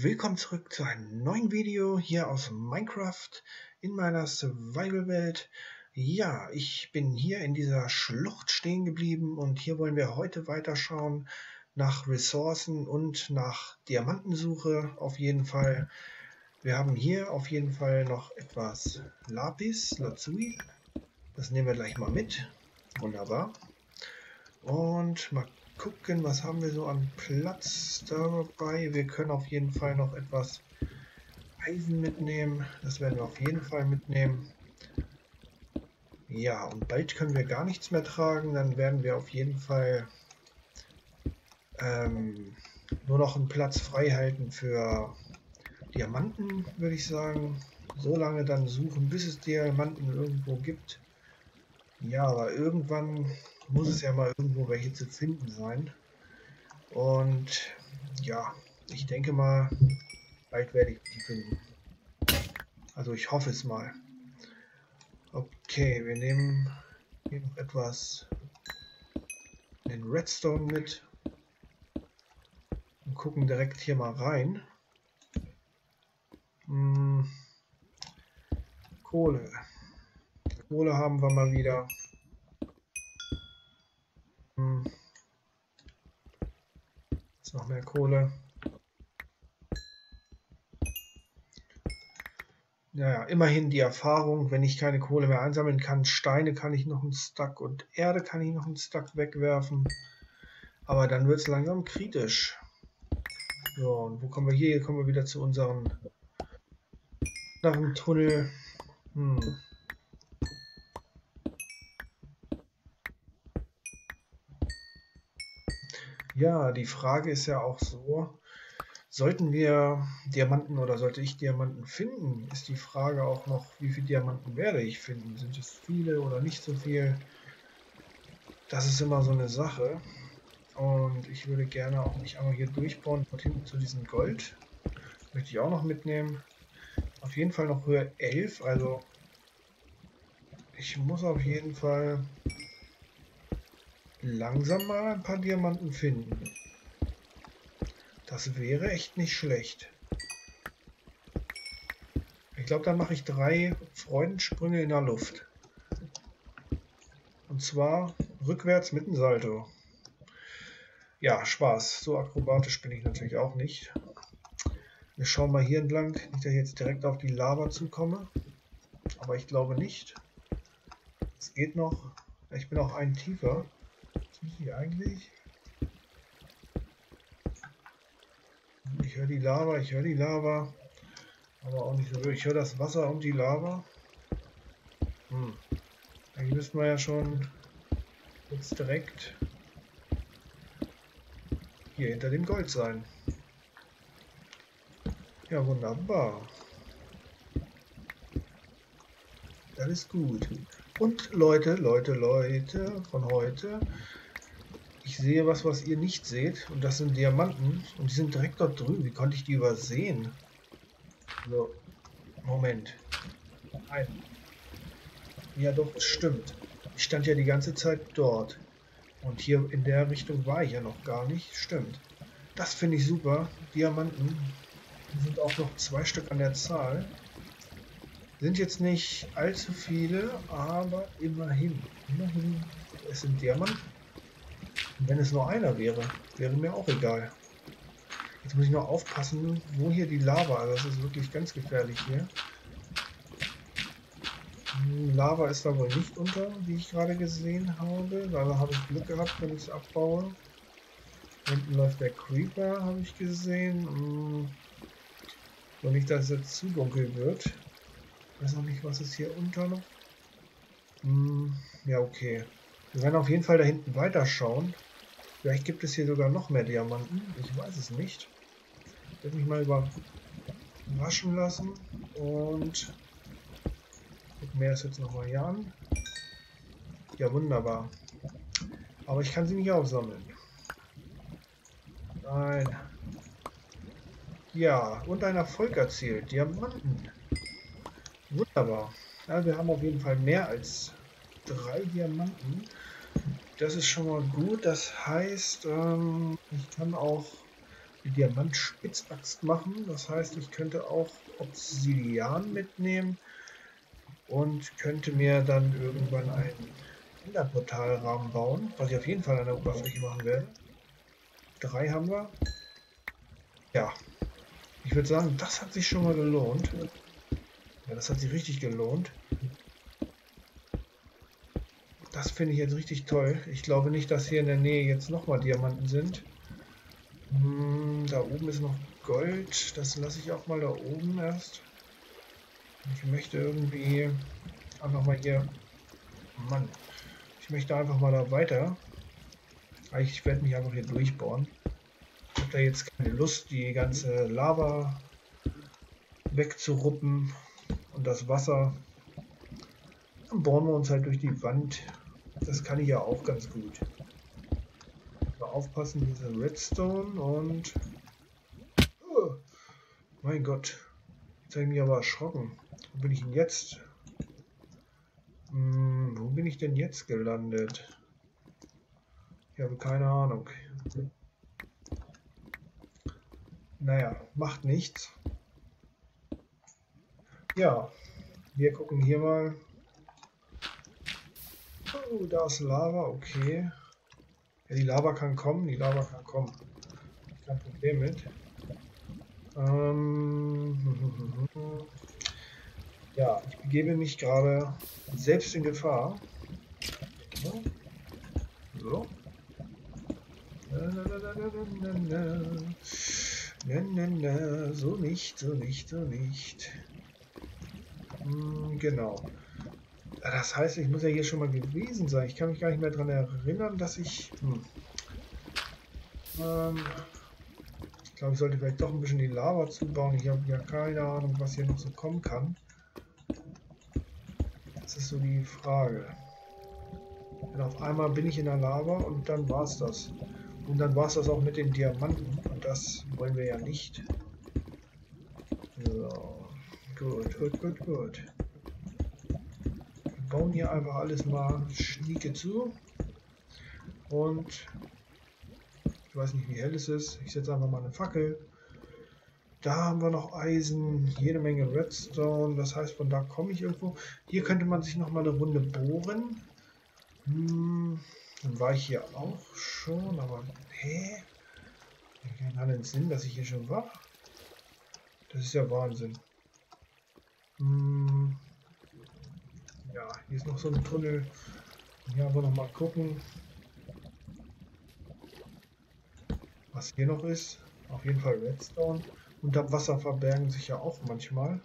Willkommen zurück zu einem neuen Video hier aus Minecraft in meiner Survival-Welt. Ja, ich bin hier in dieser Schlucht stehen geblieben und hier wollen wir heute weiterschauen nach Ressourcen und nach Diamantensuche auf jeden Fall. Wir haben hier auf jeden Fall noch etwas Lapis Lazuli. Das nehmen wir gleich mal mit. Wunderbar. Und mal gucken, was haben wir so an Platz dabei. Wir können auf jeden Fall noch etwas Eisen mitnehmen. Das werden wir auf jeden Fall mitnehmen. Ja, und bald können wir gar nichts mehr tragen. Dann werden wir auf jeden Fall nur noch einen Platz frei halten für Diamanten, würde ich sagen. So lange dann suchen, bis es Diamanten irgendwo gibt. Ja, aber irgendwann muss es ja mal irgendwo welche zu finden sein. Und ja, ich denke mal, bald werde ich die finden. Also ich hoffe es mal. Okay, wir nehmen hier noch etwas den Redstone mit und gucken direkt hier mal rein. Kohle. Kohle haben wir mal wieder. Jetzt noch mehr Kohle. Ja, immerhin die Erfahrung, wenn ich keine Kohle mehr einsammeln kann. Steine kann ich noch einen Stack und Erde kann ich noch einen Stack wegwerfen. Aber dann wird es langsam kritisch. So, und wo kommen wir hier? Hier kommen wir wieder zu unserem Tunnel. Ja, die Frage ist ja auch so, sollten wir Diamanten oder sollte ich Diamanten finden, ist die Frage auch noch, wie viele Diamanten werde ich finden? Sind es viele oder nicht so viel? Das ist immer so eine Sache. Und ich würde gerne auch nicht einmal hier durchbauen, dort hinten zu diesem Gold. Das möchte ich auch noch mitnehmen. Auf jeden Fall noch Höhe 11, also ich muss auf jeden Fall langsam mal ein paar Diamanten finden. Das wäre echt nicht schlecht. Ich glaube, dann mache ich 3 Freudensprünge in der Luft. Und zwar rückwärts mit einem Salto. Ja, Spaß. So akrobatisch bin ich natürlich auch nicht. Wir schauen mal hier entlang. Nicht, dass ich jetzt direkt auf die Lava zukomme. Aber ich glaube nicht. Es geht noch. Ich bin auch einen tiefer. Was muss ich eigentlich? Ich höre die Lava, aber auch nicht so wirklich. Ich höre das Wasser und die Lava. Eigentlich müssten wir ja schon jetzt direkt hier hinter dem Gold sein. Ja, wunderbar. Das ist gut. Und Leute von heute, ich sehe was ihr nicht seht, und das sind Diamanten, und die sind direkt dort drüben. Wie konnte ich die übersehen? So, Moment. Nein. Ja doch, es stimmt. Ich stand ja die ganze Zeit dort. Und hier in der Richtung war ich ja noch gar nicht. Stimmt. Das finde ich super. Diamanten. Die sind auch noch 2 Stück an der Zahl. Sind jetzt nicht allzu viele, aber immerhin. Es sind Diamanten. Und wenn es nur einer wäre, wäre mir auch egal. Jetzt muss ich nur aufpassen, wo hier die Lava, also das ist wirklich ganz gefährlich hier. Lava ist da wohl nicht unter, wie ich gerade gesehen habe. Da habe ich Glück gehabt, wenn ich es abbaue. Hinten läuft der Creeper, habe ich gesehen. So nicht, dass es jetzt zu dunkel wird. Ich weiß noch nicht, was ist hier unter noch. Ja, okay. Wir werden auf jeden Fall da hinten weiterschauen. Vielleicht gibt es hier sogar noch mehr Diamanten. Ich weiß es nicht. Ich werde mich mal überraschen lassen. Und gucken wir das jetzt nochmal hier an. Ja, wunderbar. Aber ich kann sie nicht aufsammeln. Nein. Ja, und ein Erfolg erzielt. Diamanten. Wunderbar. Ja, wir haben auf jeden Fall mehr als 3 Diamanten. Das ist schon mal gut. Das heißt, ich kann auch die Diamant-Spitzaxt machen. Das heißt, ich könnte auch Obsidian mitnehmen und könnte mir dann irgendwann einen Enderportalrahmen bauen, was ich auf jeden Fall an der Oberfläche machen werde. 3 haben wir. Ja, ich würde sagen, das hat sich schon mal gelohnt. Ja, das hat sich richtig gelohnt. Das finde ich jetzt richtig toll. Ich glaube nicht, dass hier in der Nähe jetzt nochmal Diamanten sind. Da oben ist noch Gold. Das lasse ich auch mal da oben erst. Ich möchte irgendwie einfach mal hier... Mann, ich möchte einfach mal da weiter. Ich werde mich einfach hier durchbohren. Ich habe da jetzt keine Lust, die ganze Lava wegzuruppen und das Wasser. Dann bohren wir uns halt durch die Wand. Das kann ich ja auch ganz gut. Mal aufpassen, diese Redstone und... Oh, mein Gott, jetzt habe ich mich aber erschrocken. Wo bin ich denn jetzt? Wo bin ich denn jetzt gelandet? Ich habe keine Ahnung. Naja, macht nichts. Ja, wir gucken hier mal. Oh, da ist Lava, okay. Ja, die Lava kann kommen, die Lava kann kommen. Kein Problem mit. Ja, ich begebe mich gerade selbst in Gefahr. So. So nicht, so nicht, so nicht. Genau. Das heißt, ich muss ja hier schon mal gewesen sein. Ich kann mich gar nicht mehr daran erinnern, dass ich... ich glaube, ich sollte vielleicht doch ein bisschen die Lava zubauen. Ich habe ja keine Ahnung, was hier noch so kommen kann. Das ist so die Frage. Denn auf einmal bin ich in der Lava und dann war es das. Und dann war es das auch mit den Diamanten. Und das wollen wir ja nicht. So. Gut, gut, gut, gut. Wir bauen hier einfach alles mal schnieke zu. Und ich weiß nicht, wie hell es ist. Ich setze einfach mal eine Fackel. Da haben wir noch Eisen, jede Menge Redstone. Das heißt, von da komme ich irgendwo. Hier könnte man sich noch mal eine Runde bohren. Dann war ich hier auch schon, aber hä? Ich kann den Sinn, dass ich hier schon war. Das ist ja Wahnsinn. Ja, hier ist noch so ein Tunnel. Hier aber noch mal gucken, was hier noch ist. Auf jeden Fall Redstone. Unter Wasser verbergen sich ja auch manchmal.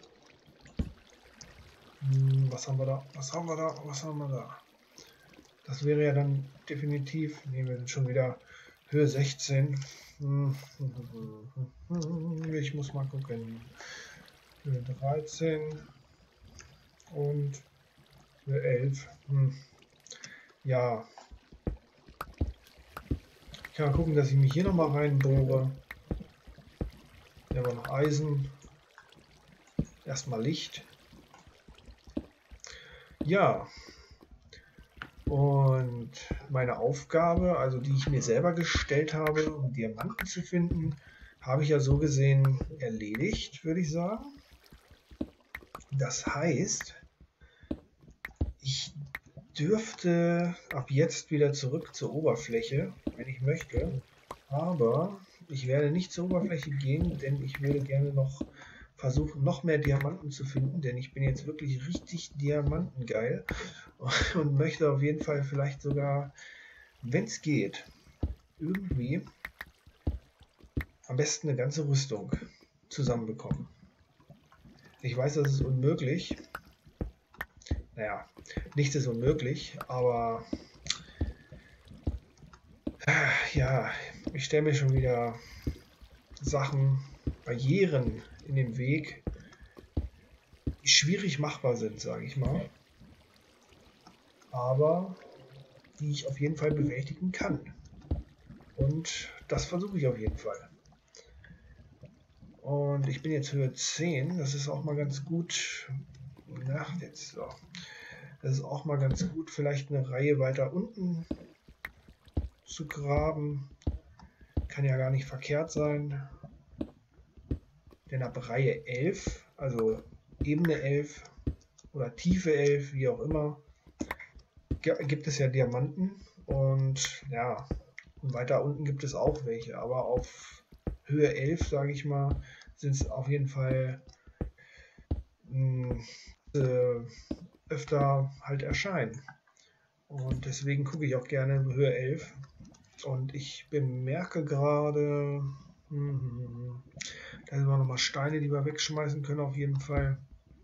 Was haben wir da? Was haben wir da? Was haben wir da? Das wäre ja dann definitiv, nee, wir sind schon wieder Höhe 16. Ich muss mal gucken. Höhe 13 und Höhe 11. Ja. Ich kann mal gucken, dass ich mich hier nochmal reinbohre. Hier haben wir noch Eisen. Erstmal Licht. Ja. Und meine Aufgabe, also die ich mir selber gestellt habe, um Diamanten zu finden, habe ich ja so gesehen erledigt, würde ich sagen. Das heißt, ich dürfte ab jetzt wieder zurück zur Oberfläche, wenn ich möchte. Aber ich werde nicht zur Oberfläche gehen, denn ich würde gerne noch versuchen, noch mehr Diamanten zu finden, denn ich bin jetzt wirklich richtig diamantengeil und möchte auf jeden Fall vielleicht sogar, wenn es geht, irgendwie am besten eine ganze Rüstung zusammenbekommen. Ich weiß, das ist unmöglich. Naja, nichts ist unmöglich, aber ja, ich stelle mir schon wieder Sachen, Barrieren in den Weg, die schwierig machbar sind, sage ich mal, aber die ich auf jeden Fall bewältigen kann. Und das versuche ich auf jeden Fall. Und ich bin jetzt Höhe 10, das ist auch mal ganz gut. Na, jetzt so. Das ist auch mal ganz gut, vielleicht eine Reihe weiter unten zu graben. kann ja gar nicht verkehrt sein. Denn ab Reihe 11, also Ebene 11 oder Tiefe 11, wie auch immer, gibt es ja Diamanten. Und ja, und weiter unten gibt es auch welche. Aber auf Höhe 11, sage ich mal, sind es auf jeden Fall öfter halt erscheinen. Und deswegen gucke ich auch gerne Höhe 11. Und ich bemerke gerade, da sind wir nochmal Steine, die wir wegschmeißen können auf jeden Fall.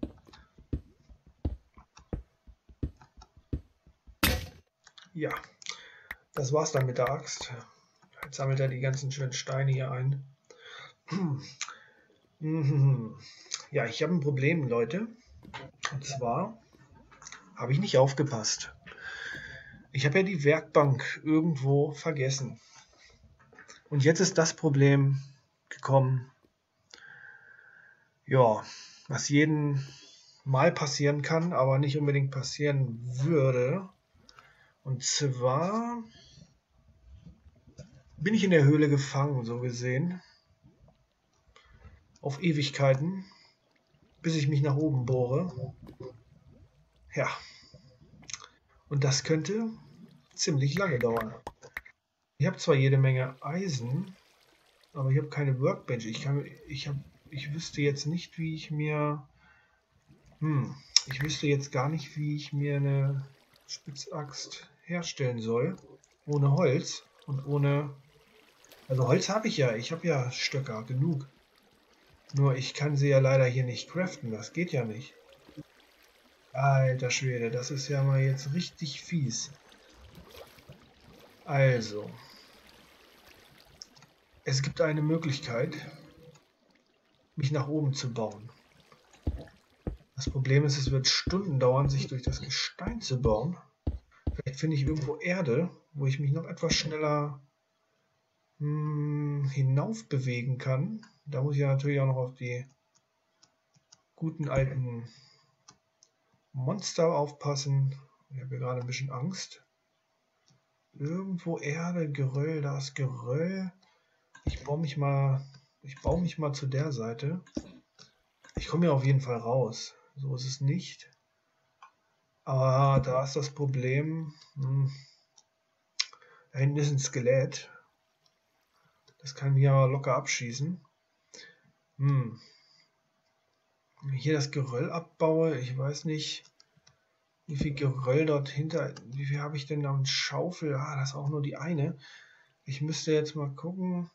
Ja, das war's dann mit der Axt. Jetzt sammelt er die ganzen schönen Steine hier ein. Ja, ich habe ein Problem, Leute. Und zwar habe ich nicht aufgepasst. Ich habe ja die Werkbank irgendwo vergessen. Und jetzt ist das Problem gekommen, ja, was jeden Mal passieren kann, aber nicht unbedingt passieren würde. Und zwar bin ich in der Höhle gefangen, so gesehen. Auf Ewigkeiten, bis ich mich nach oben bohre. Ja. Und das könnte ziemlich lange dauern. Ich habe zwar jede Menge Eisen, aber ich habe keine Workbench. Ich wüsste jetzt nicht, wie ich mir... ich wüsste jetzt gar nicht, wie ich mir eine Spitzaxt herstellen soll. Ohne Holz und ohne... Also Holz habe ich ja. Ich habe ja Stöcker genug. Nur ich kann sie ja leider hier nicht craften. Das geht ja nicht. Alter Schwede, das ist ja mal jetzt richtig fies. Also, es gibt eine Möglichkeit, mich nach oben zu bauen. Das Problem ist, es wird Stunden dauern, sich durch das Gestein zu bauen. Vielleicht finde ich irgendwo Erde, wo ich mich noch etwas schneller hinauf bewegen kann. Da muss ich ja natürlich auch noch auf die guten alten Monster aufpassen. Ich habe hier gerade ein bisschen Angst. Irgendwo Erde, Geröll, da ist Geröll. Ich baue mich mal zu der Seite. Ich komme ja auf jeden Fall raus. So ist es nicht. Aber da ist das Problem. Da hinten ist ein Skelett. Das kann mich ja locker abschießen. Wenn ich hier das Geröll abbaue, ich weiß nicht, wie viel Geröll dort hinter. Wie viel habe ich denn da? Eine Schaufel? Ah, das ist auch nur die eine. Ich müsste jetzt mal gucken,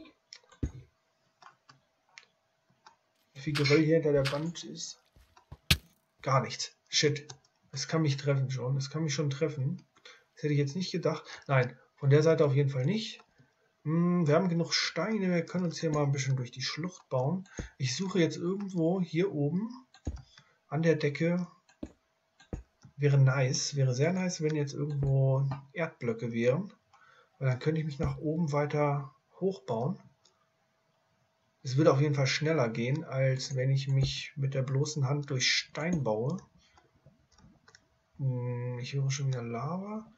wie viel Geröll hier hinter der Wand ist. Gar nichts. Shit. Es kann mich treffen schon. Es kann mich schon treffen. Das hätte ich jetzt nicht gedacht. Nein, von der Seite auf jeden Fall nicht. Wir haben genug Steine. Wir können uns hier mal ein bisschen durch die Schlucht bauen. Ich suche jetzt irgendwo hier oben an der Decke. Wäre nice. Wäre sehr nice, wenn jetzt irgendwo Erdblöcke wären. Weil dann könnte ich mich nach oben weiter hochbauen. Es würde auf jeden Fall schneller gehen, als wenn ich mich mit der bloßen Hand durch Stein baue. Ich höre schon wieder Lava.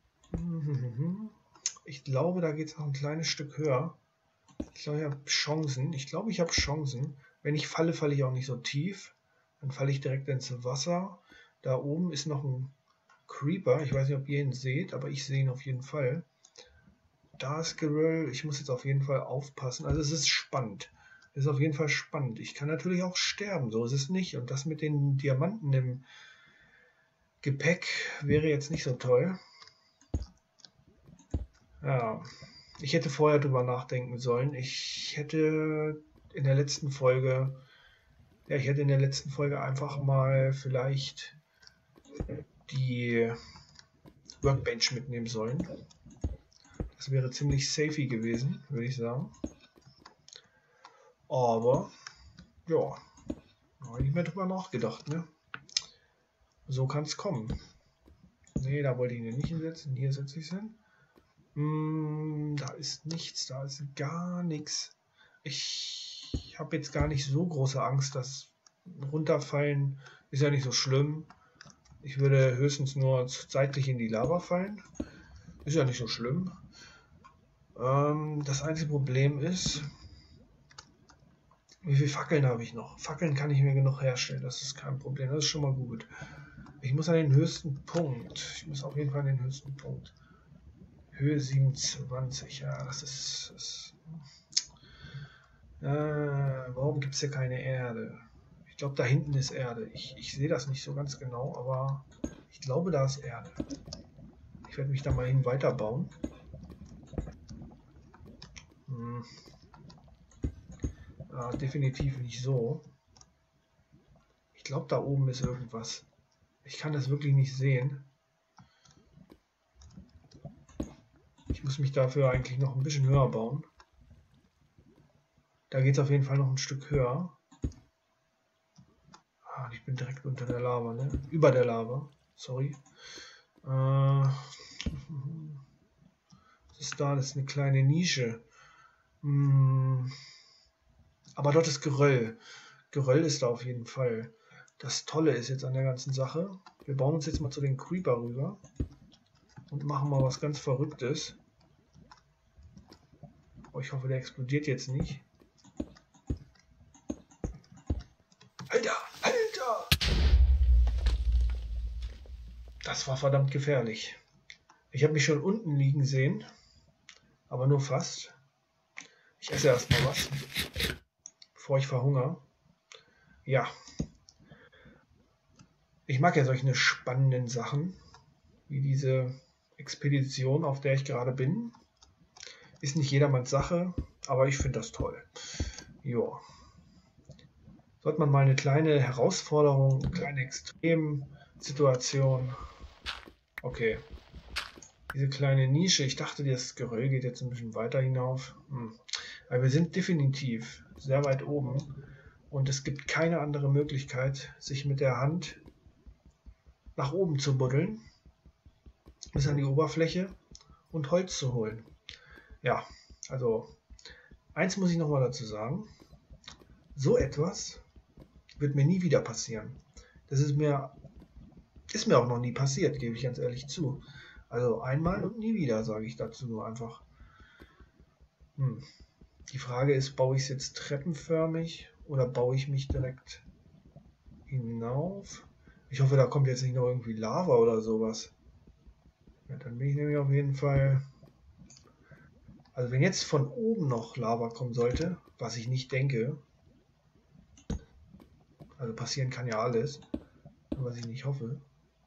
Ich glaube, da geht es noch ein kleines Stück höher. Ich glaube, ich habe Chancen. Wenn ich falle, falle ich auch nicht so tief. Dann falle ich direkt ins Wasser. Da oben ist noch ein Creeper. Ich weiß nicht, ob ihr ihn seht, aber ich sehe ihn auf jeden Fall. Da ist Geröll. Ich muss jetzt auf jeden Fall aufpassen. Also es ist spannend. Es ist auf jeden Fall spannend. Ich kann natürlich auch sterben. So ist es nicht. Und das mit den Diamanten im Gepäck wäre jetzt nicht so toll. Ja, ich hätte vorher drüber nachdenken sollen. Ich hätte in der letzten Folge einfach mal vielleicht die Workbench mitnehmen sollen. Das wäre ziemlich safety gewesen, würde ich sagen. Aber, ja, habe ich nicht mehr drüber nachgedacht, ne? So kann es kommen. Ne, da wollte ich ihn nicht hinsetzen. Hier setze ich es hin. Da ist nichts, da ist gar nichts. Ich habe jetzt gar nicht so große Angst, dass runterfallen ist ja nicht so schlimm. Ich würde höchstens nur seitlich in die Lava fallen. Ist ja nicht so schlimm. Das einzige Problem ist, wie viele Fackeln habe ich noch? Fackeln kann ich mir genug herstellen, das ist kein Problem, das ist schon mal gut. Ich muss an den höchsten Punkt. Ich muss auf jeden Fall an den höchsten Punkt. Höhe 27, ja, das ist warum gibt es hier keine Erde? Ich glaube, da hinten ist Erde. Ich sehe das nicht so ganz genau, aber ich glaube, da ist Erde. Ich werde mich da mal hin weiterbauen. Definitiv nicht so. Ich glaube, da oben ist irgendwas. Ich kann das wirklich nicht sehen. Ich muss mich dafür eigentlich noch ein bisschen höher bauen. Da geht es auf jeden Fall noch ein Stück höher. Ich bin direkt unter der Lava, ne? Über der Lava. Sorry. Was ist da? Das ist eine kleine Nische. Aber dort ist Geröll. Geröll ist da auf jeden Fall. Das Tolle ist jetzt an der ganzen Sache. Wir bauen uns jetzt mal zu den Creeper rüber. Und machen mal was ganz Verrücktes. Oh, ich hoffe, der explodiert jetzt nicht. Alter! Alter! Das war verdammt gefährlich. Ich habe mich schon unten liegen sehen. Aber nur fast. Ich esse erstmal was. Bevor ich verhungere. Ja. Ich mag ja solche spannenden Sachen. Wie diese Expedition, auf der ich gerade bin. Ist nicht jedermanns Sache, aber ich finde das toll. Jo. Sollte man mal eine kleine Herausforderung, eine kleine Extremsituation. Okay. Diese kleine Nische, ich dachte, das Geröll geht jetzt ein bisschen weiter hinauf. Aber wir sind definitiv sehr weit oben und es gibt keine andere Möglichkeit, sich mit der Hand nach oben zu buddeln, bis an die Oberfläche und Holz zu holen. Ja, also eins muss ich noch mal dazu sagen. So etwas wird mir nie wieder passieren. Das ist mir auch noch nie passiert, gebe ich ganz ehrlich zu. Also einmal und nie wieder, sage ich dazu nur einfach. Die Frage ist, baue ich es jetzt treppenförmig oder baue ich mich direkt hinauf? Ich hoffe, da kommt jetzt nicht noch irgendwie Lava oder sowas. Ja, dann bin ich nämlich auf jeden Fall... Also wenn jetzt von oben noch Lava kommen sollte, was ich nicht denke, also passieren kann ja alles, was ich nicht hoffe.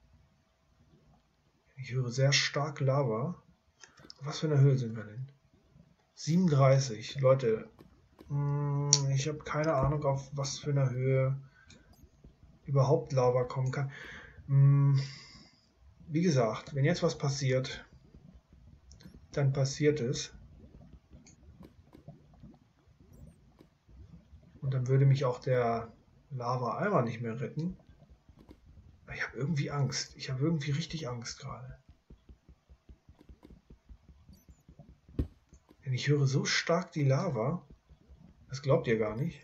Ich höre sehr stark Lava. Auf was für eine Höhe sind wir denn? 37, Leute. Ich habe keine Ahnung, auf was für eine Höhe überhaupt Lava kommen kann. Wie gesagt, wenn jetzt was passiert, dann passiert es. Und dann würde mich auch der Lava-Eimer nicht mehr retten. Ich habe irgendwie Angst. Ich habe irgendwie richtig Angst gerade. Denn ich höre so stark die Lava. Das glaubt ihr gar nicht.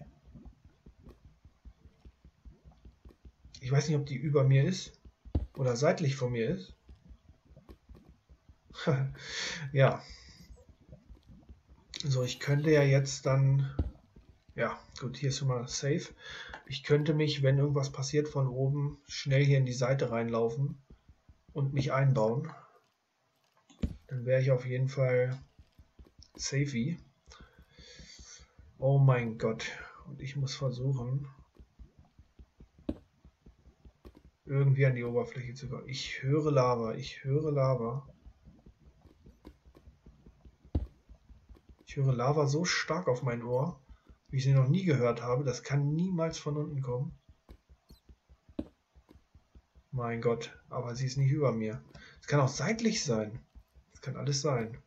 Ich weiß nicht, ob die über mir ist. Oder seitlich von mir ist. Ja. So, ich könnte ja jetzt dann... Ja, gut, hier ist schon mal safe. Ich könnte mich, wenn irgendwas passiert von oben, schnell hier in die Seite reinlaufen und mich einbauen. Dann wäre ich auf jeden Fall safey. Oh mein Gott. Und ich muss versuchen, irgendwie an die Oberfläche zu kommen. Ich höre Lava, ich höre Lava. Ich höre Lava so stark auf mein Ohr, wie ich sie noch nie gehört habe. Das kann niemals von unten kommen. Mein Gott, aber sie ist nicht über mir. Es kann auch seitlich sein. Es kann alles sein.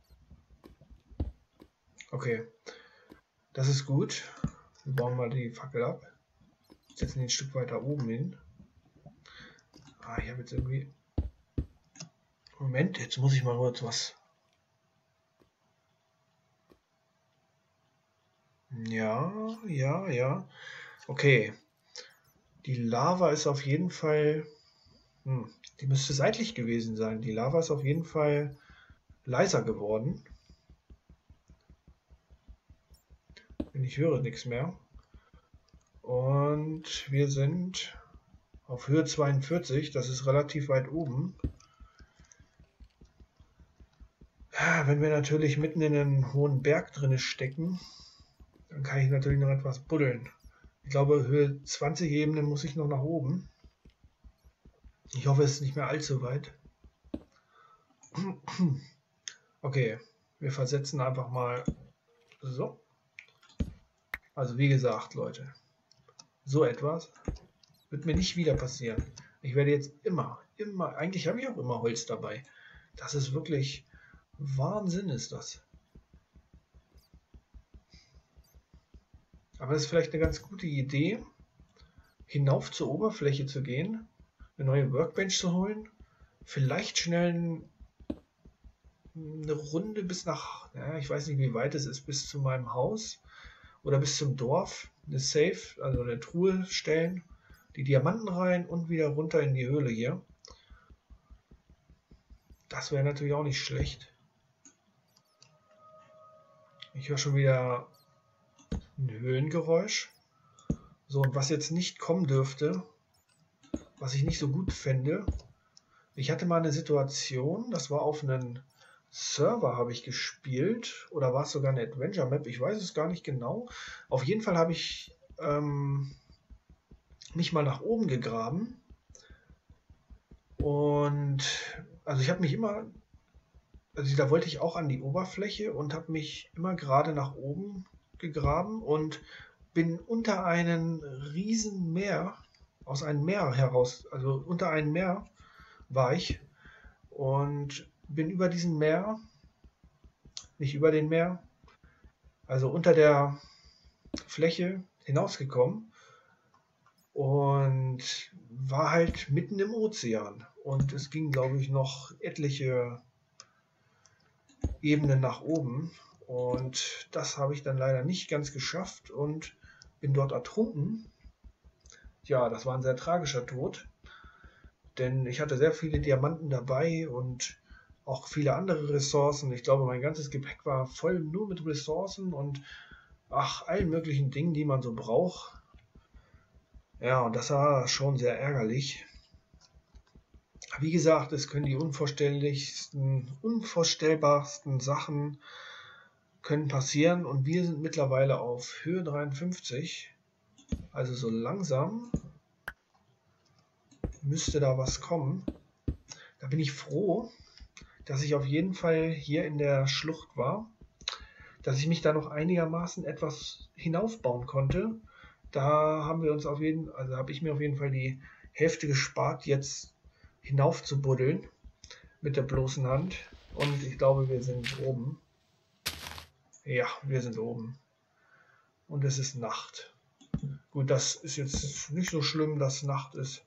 Okay, das ist gut. Wir bauen mal die Fackel ab. Setzen den ein Stück weiter oben hin. Ich habe jetzt irgendwie... Moment, jetzt muss ich mal kurz was... Ja. Okay. Die Lava ist auf jeden Fall... die müsste seitlich gewesen sein. Die Lava ist auf jeden Fall leiser geworden. Denn ich höre nichts mehr. Und wir sind auf Höhe 42, das ist relativ weit oben. Ja, wenn wir natürlich mitten in einem hohen Berg drin stecken, dann kann ich natürlich noch etwas buddeln. Ich glaube, Höhe 20 Ebenen muss ich noch nach oben. Ich hoffe, es ist nicht mehr allzu weit. Okay, wir versetzen einfach mal so. Also wie gesagt, Leute, so etwas wird mir nicht wieder passieren. Ich werde jetzt immer, eigentlich habe ich auch immer Holz dabei. Das ist wirklich Wahnsinn, ist das. Aber das ist vielleicht eine ganz gute Idee, hinauf zur Oberfläche zu gehen, eine neue Workbench zu holen, vielleicht schnell eine Runde bis nach, ja, ich weiß nicht, wie weit es ist, bis zu meinem Haus oder bis zum Dorf, eine Safe, also eine Truhe stellen, die Diamanten rein und wieder runter in die Höhle hier. Das wäre natürlich auch nicht schlecht. Ich höre schon wieder ein Höhlengeräusch. So, und was jetzt nicht kommen dürfte, was ich nicht so gut fände, ich hatte mal eine Situation, das war auf einem Server habe ich gespielt, oder war es sogar eine Adventure Map, ich weiß es gar nicht genau. Auf jeden Fall habe ich mich mal nach oben gegraben und also ich habe mich immer, also da wollte ich auch an die Oberfläche und habe mich immer gerade nach oben gegraben und bin unter einem riesen Meer, aus einem Meer heraus, also unter einem Meer war ich und bin über diesem Meer, nicht über den Meer, also unter der Fläche hinausgekommen und war halt mitten im Ozean. Und es ging, glaube ich, noch etliche Ebenen nach oben. Und das habe ich dann leider nicht ganz geschafft und bin dort ertrunken. Ja, das war ein sehr tragischer Tod, denn ich hatte sehr viele Diamanten dabei und auch viele andere Ressourcen. Ich glaube, mein ganzes Gepäck war voll nur mit Ressourcen und allen möglichen Dingen, die man so braucht. Ja, und das war schon sehr ärgerlich. Wie gesagt, es können die unvorstellbarsten Sachen können passieren und wir sind mittlerweile auf Höhe 53. Also so langsam müsste da was kommen. Da bin ich froh, dass ich auf jeden Fall hier in der Schlucht war, dass ich mich da noch einigermaßen etwas hinaufbauen konnte. Da haben wir uns also habe ich mir auf jeden Fall die Hälfte gespart, jetzt hinauf zu buddeln mit der bloßen Hand. Und ich glaube, wir sind oben. Ja, wir sind oben. Und es ist Nacht. Gut, das ist jetzt nicht so schlimm, dass Nacht ist.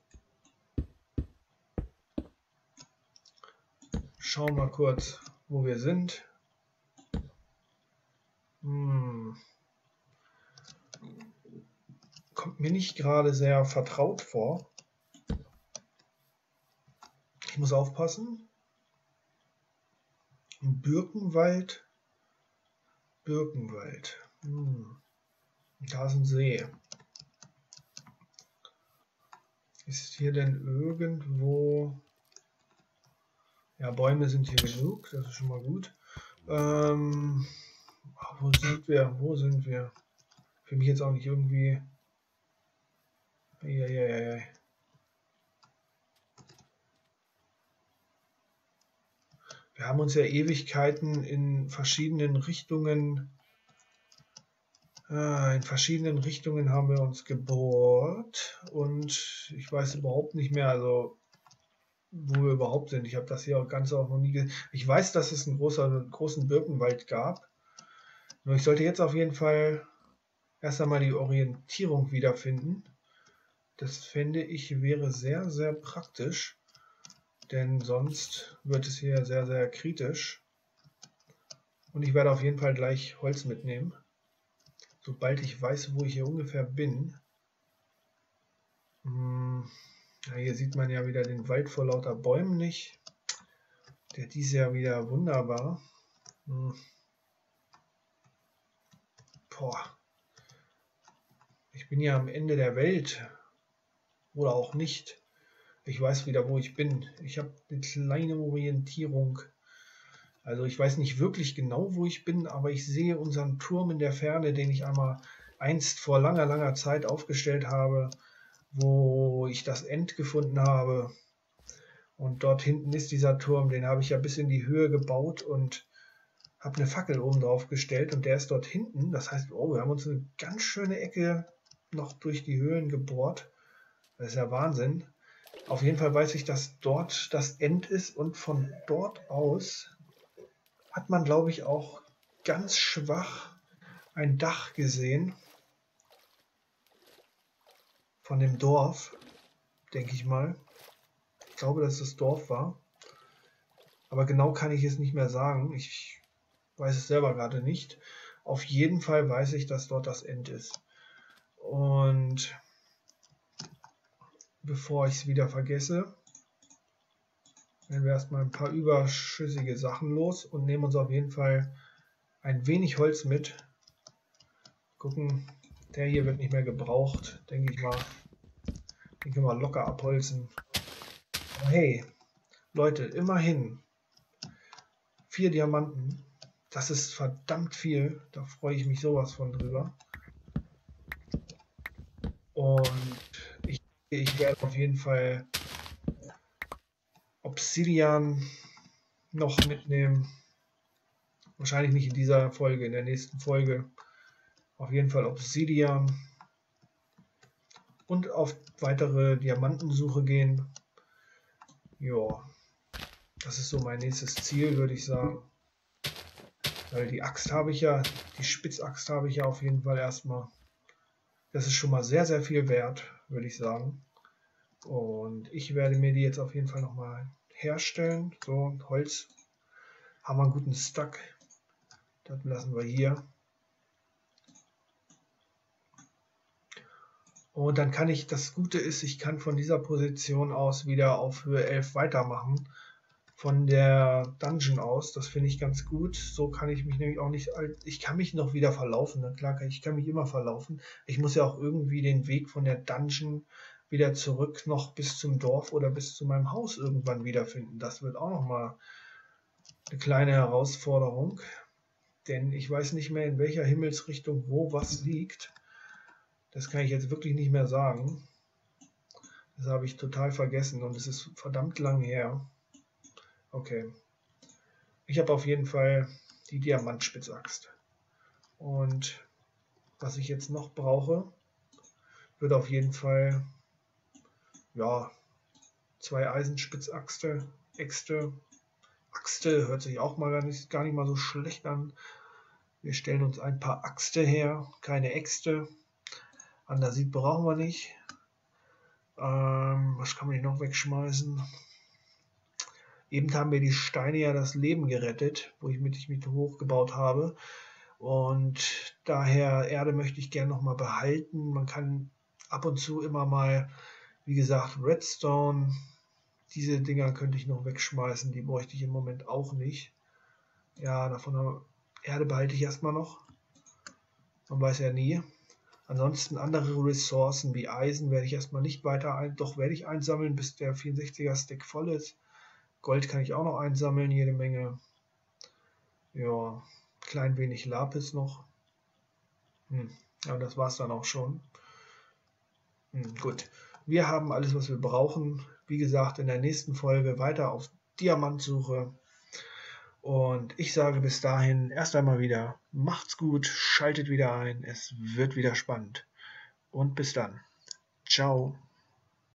Schauen wir kurz, wo wir sind. Kommt mir nicht gerade sehr vertraut vor. Ich muss aufpassen. Birkenwald. Birkenwald. Da ist ein See. Ist hier denn irgendwo... Ja, Bäume sind hier genug, das ist schon mal gut. Wo sind wir? Wo sind wir? Für mich jetzt auch nicht irgendwie... Ja. Wir haben uns ja Ewigkeiten in verschiedenen Richtungen haben wir uns gebohrt und ich weiß überhaupt nicht mehr, also wo wir überhaupt sind. Ich habe das hier Ganze auch noch nie gesehen. Ich weiß, dass es einen großen Birkenwald gab. Nur ich sollte jetzt auf jeden Fall erst einmal die Orientierung wiederfinden. Das fände ich wäre sehr, sehr praktisch, denn sonst wird es hier sehr, sehr kritisch. Und ich werde auf jeden Fall gleich Holz mitnehmen, sobald ich weiß, wo ich hier ungefähr bin. Ja, hier sieht man ja wieder den Wald vor lauter Bäumen nicht. Der dies Jahr wieder wunderbar. Boah. Ich bin ja am Ende der Welt. Oder auch nicht. Ich weiß wieder, wo ich bin. Ich habe eine kleine Orientierung. Also ich weiß nicht wirklich genau, wo ich bin, aber ich sehe unseren Turm in der Ferne, den ich einst vor langer, langer Zeit aufgestellt habe, wo ich das End gefunden habe. Und dort hinten ist dieser Turm, den habe ich ja bis in die Höhe gebaut und habe eine Fackel oben drauf gestellt und der ist dort hinten. Das heißt, oh, wir haben uns eine ganz schöne Ecke noch durch die Höhlen gebohrt. Das ist ja Wahnsinn. Auf jeden Fall weiß ich, dass dort das End ist und von dort aus hat man, glaube ich, auch ganz schwach ein Dach gesehen von dem Dorf, denke ich mal. Ich glaube, dass das Dorf war. Aber genau kann ich es nicht mehr sagen. Ich weiß es selber gerade nicht. Auf jeden Fall weiß ich, dass dort das End ist. Und bevor ich es wieder vergesse, werden wir erstmal ein paar überschüssige Sachen los und nehmen uns auf jeden Fall ein wenig Holz mit. Gucken, der hier wird nicht mehr gebraucht, denke ich mal. Den können wir locker abholzen. Aber hey, Leute, immerhin 4 Diamanten. Das ist verdammt viel. Da freue ich mich sowas von drüber. Und ich werde auf jeden Fall Obsidian noch mitnehmen. Wahrscheinlich nicht in dieser Folge, in der nächsten Folge. Auf jeden Fall Obsidian. Und auf weitere Diamantensuche gehen. Ja, das ist so mein nächstes Ziel, würde ich sagen. Weil die Axt habe ich ja, die Spitzaxt habe ich ja auf jeden Fall erstmal. Das ist schon mal sehr, sehr viel wert, würde ich sagen. Und ich werde mir die jetzt auf jeden Fall nochmal herstellen. So, Holz haben wir einen guten Stack. Das lassen wir hier. Und dann kann ich, das Gute ist, ich kann von dieser Position aus wieder auf Höhe 11 weitermachen. Von der Dungeon aus, das finde ich ganz gut. So kann ich mich nämlich auch nicht, ich kann mich noch wieder verlaufen. Na klar, ich kann mich immer verlaufen. Ich muss ja auch irgendwie den Weg von der Dungeon wieder zurück noch bis zum Dorf oder bis zu meinem Haus irgendwann wiederfinden. Das wird auch nochmal eine kleine Herausforderung. Denn ich weiß nicht mehr, in welcher Himmelsrichtung wo was liegt. Das kann ich jetzt wirklich nicht mehr sagen. Das habe ich total vergessen und es ist verdammt lang her. Okay. Ich habe auf jeden Fall die Diamantspitzaxt. Und was ich jetzt noch brauche, wird auf jeden Fall, ja, 2 Eisenspitzaxte, Äxte. Axte hört sich auch mal gar nicht mal so schlecht an. Wir stellen uns ein paar Axte her, keine Äxte. Andasit brauchen wir nicht. Was kann man hier noch wegschmeißen? Eben haben mir die Steine ja das Leben gerettet, wo ich mich hochgebaut habe. Und daher Erde möchte ich gerne nochmal behalten. Man kann ab und zu immer mal, wie gesagt, Redstone. Diese Dinger könnte ich noch wegschmeißen. Die bräuchte ich im Moment auch nicht. Ja, davon Erde behalte ich erstmal noch. Man weiß ja nie. Ansonsten andere Ressourcen wie Eisen werde ich erstmal nicht weiter doch werde ich einsammeln, bis der 64er Stack voll ist. Gold kann ich auch noch einsammeln, jede Menge. Ja, klein wenig Lapis noch. Ja, das war's dann auch schon. Gut, wir haben alles, was wir brauchen. Wie gesagt, in der nächsten Folge weiter auf Diamantsuche. Und ich sage bis dahin erst einmal wieder, macht's gut, schaltet wieder ein, es wird wieder spannend. Und bis dann. Ciao.